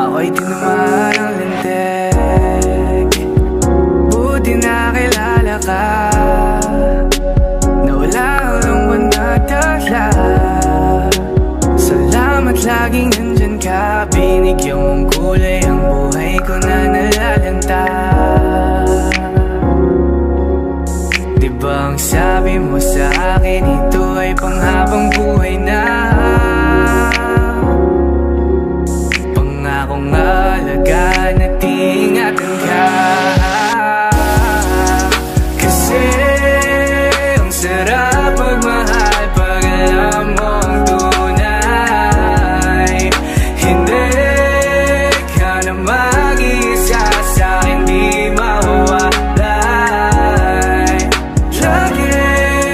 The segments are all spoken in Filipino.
Ako'y tinamaan ng lintik. Buti nakilala ka, na wala ang lungkot na dala. Salamat laging nandyan ka, binigyan mong kulay ang buhay ko na nalalanta. Diba ang sabi mo sa akin, ito ay panghabang buhay na. Pangakong alagaan at ingatan ka. Kasi ang sarap magmahal pag alam mong tunay. Hindi ka na mag-iisa sa'kin, di mawawalay. Lagi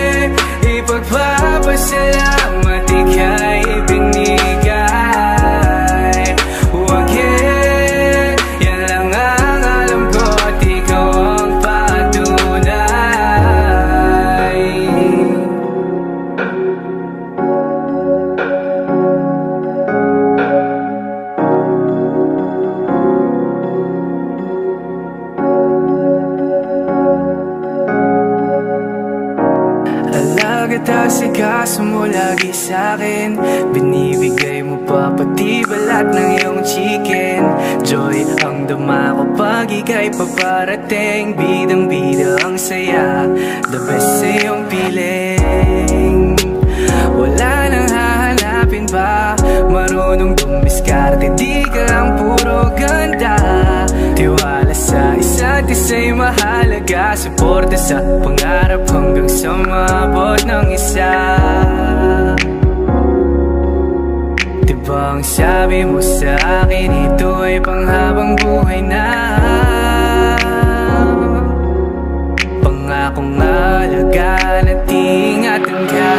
ipagpapasalamat ika'y binigay. Huwag yan lang ang alam ko at ikaw ang patunay. Alaga asikaso mo lagi sa'kin, binibigay mo pa pati balat ng iyong chicken. Joy ang dama ko pag ika'y paparating, bidang-bida ang saya, the best sa iyong piling. Wala nang hahanapin pa, marunong dumiskarte, di ka lang puro ganda. Tiwala sa isa't isa'y mahalaga, suporta sa pangarap hanggang sa maabot ng isa. Diba ang sabi mo sa akin, ito ay panghabang buhay na. Pangakong alagaan at ingatan ka.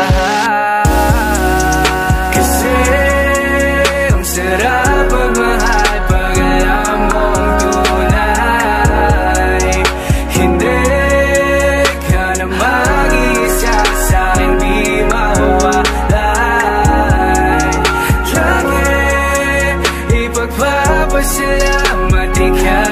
Kasi ang sarap magmahal pag alam mong tunay. Hindi ka na mag-iisa sa'kin, di mawawalay. Lagi ipagpapasalamat ika'y